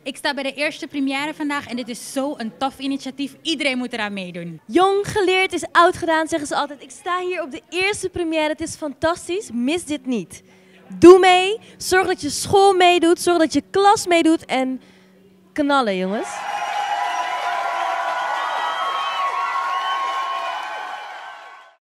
Ik sta bij de eerste première vandaag en dit is zo'n tof initiatief. Iedereen moet eraan meedoen. Jong geleerd is oud gedaan, zeggen ze altijd. Ik sta hier op de eerste première. Het is fantastisch. Mis dit niet. Doe mee. Zorg dat je school meedoet. Zorg dat je klas meedoet. En knallen, jongens.